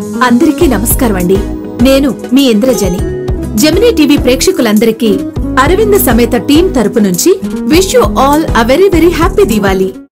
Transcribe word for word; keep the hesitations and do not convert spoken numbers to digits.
అందరికీ నమస్కారం అండి. నేను మీ ఇంద్రజని. జెమినీ టీవీ ప్రేక్షకులందరికీ అరవింద సమేత టీం తరపు నుంచి wish you all a very very happy Diwali.